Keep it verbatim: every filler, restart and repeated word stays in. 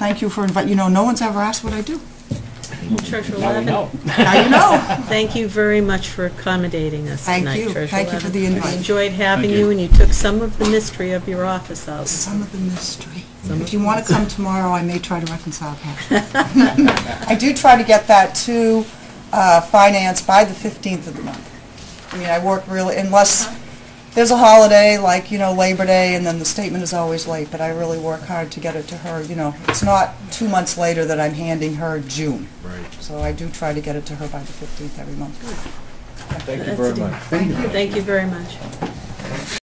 thank you for inviting, you know, no one's ever asked what I do. Treasurer Now we Lavin, know. Now you know. thank you very much for accommodating us Thank tonight, you. Treasurer Thank you for Lavin. the invite. We enjoyed having Thank you, you. and you took some of the mystery of your office out. Some of the mystery. Some If of you the want to come tomorrow, I may try to reconcile that. I do try to get that to uh, finance by the fifteenth of the month. I mean, I work really, unless there's a holiday like, you know, Labor Day, and then the statement is always late, but I really work hard to get it to her. You know, it's not two months later that I'm handing her June. Right. So I do try to get it to her by the fifteenth every month. Thank you That's very a deal. much. Thank you. Thank you very much.